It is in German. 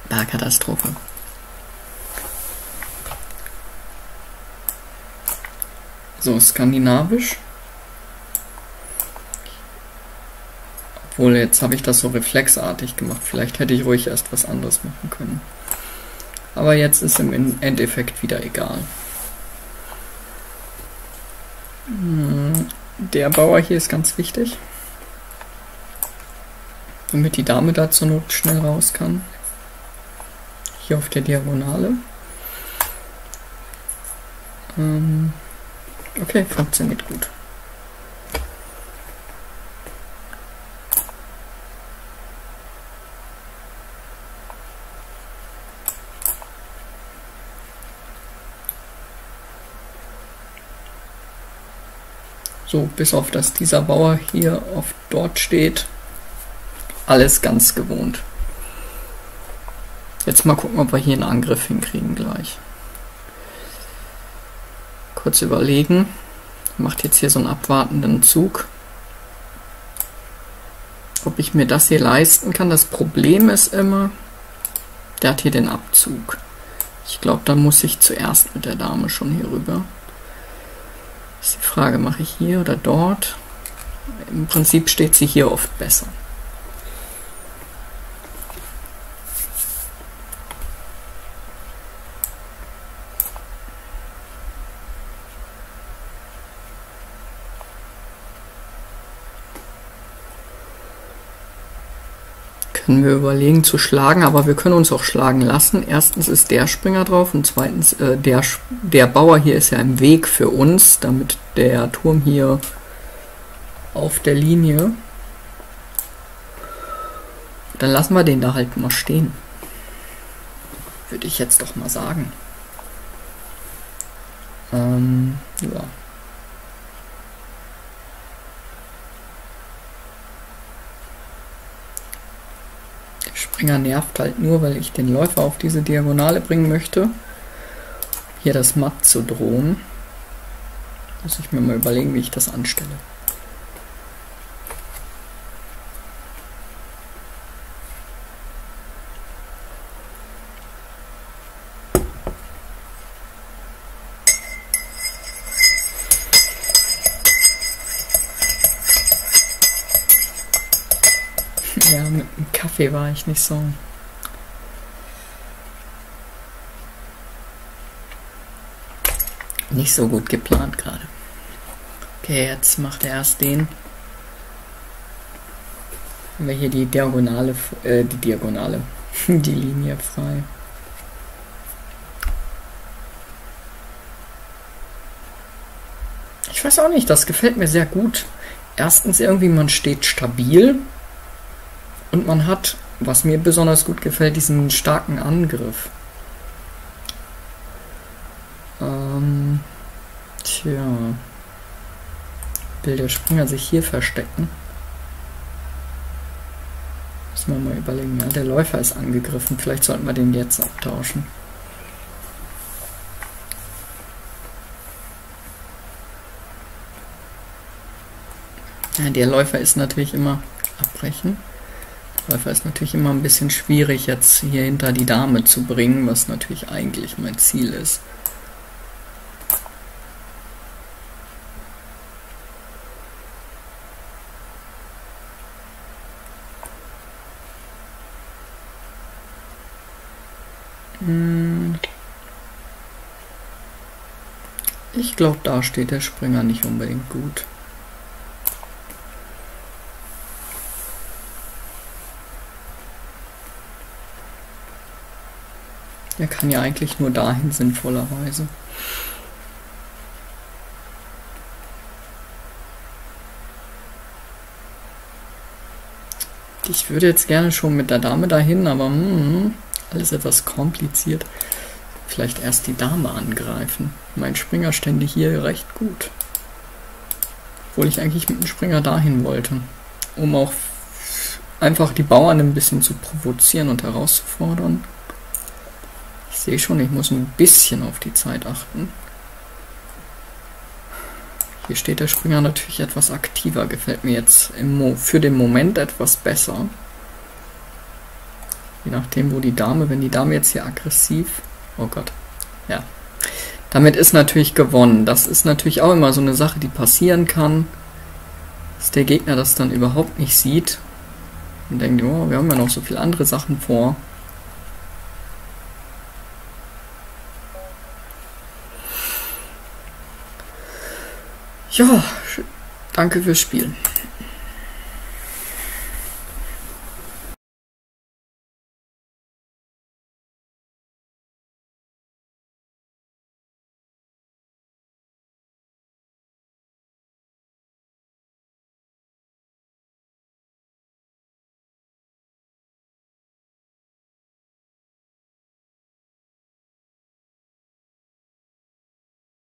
Katastrophe. So, skandinavisch. Obwohl, jetzt habe ich das so reflexartig gemacht. Vielleicht hätte ich ruhig erst was anderes machen können. Aber jetzt ist im Endeffekt wieder egal. Der Bauer hier ist ganz wichtig. Damit die Dame da zur Not schnell raus kann. Hier auf der Diagonale. Okay, funktioniert gut. So, bis auf dass dieser Bauer hier oft dort steht. Alles ganz gewohnt. Jetzt mal gucken, ob wir hier einen Angriff hinkriegen gleich. Kurz überlegen. Macht jetzt hier so einen abwartenden Zug. Ob ich mir das hier leisten kann. Das Problem ist immer, der hat hier den Abzug. Ich glaube, da muss ich zuerst mit der Dame schon hier rüber. Das ist die Frage, mache ich hier oder dort? Im Prinzip steht sie hier oft besser. Können wir überlegen zu schlagen, aber wir können uns auch schlagen lassen. Erstens ist der Springer drauf und zweitens der Bauer hier ist ja im Weg für uns, damit der Turm hier auf der Linie. Dann lassen wir den da halt mal stehen. Würde ich jetzt doch mal sagen. Ja. Springer nervt halt nur, weil ich den Läufer auf diese Diagonale bringen möchte. Hier das Matt zu drohen. Muss ich mir mal überlegen, wie ich das anstelle. Ja, mit dem Kaffee war ich nicht so. Nicht so gut geplant gerade. Okay, jetzt macht er erst den. Haben wir hier die Diagonale, die Linie frei. Ich weiß auch nicht, das gefällt mir sehr gut. Erstens irgendwie, man steht stabil. Und man hat, was mir besonders gut gefällt, diesen starken Angriff. Tja. Will der Springer sich hier verstecken? Müssen wir mal überlegen. Ja, der Läufer ist angegriffen. Vielleicht sollten wir den jetzt abtauschen. Ja, der Läufer ist natürlich immer abbrechen. Läufer ist natürlich immer ein bisschen schwierig, jetzt hier hinter die Dame zu bringen, was natürlich eigentlich mein Ziel ist. Ich glaube, da steht der Springer nicht unbedingt gut. Der kann ja eigentlich nur dahin, sinnvollerweise. Ich würde jetzt gerne schon mit der Dame dahin, aber alles etwas kompliziert. Vielleicht erst die Dame angreifen. Mein Springer stände hier recht gut. Obwohl ich eigentlich mit dem Springer dahin wollte. Um auch einfach die Bauern ein bisschen zu provozieren und herauszufordern. Ich sehe schon, ich muss ein bisschen auf die Zeit achten. Hier steht der Springer natürlich etwas aktiver. Gefällt mir jetzt für den Moment etwas besser. Je nachdem, wo die Dame, wenn die Dame jetzt hier aggressiv... Oh Gott, ja. Damit ist natürlich gewonnen. Das ist natürlich auch immer so eine Sache, die passieren kann, dass der Gegner das dann überhaupt nicht sieht und denkt, oh, wir haben ja noch so viele andere Sachen vor. Ja, danke fürs Spielen.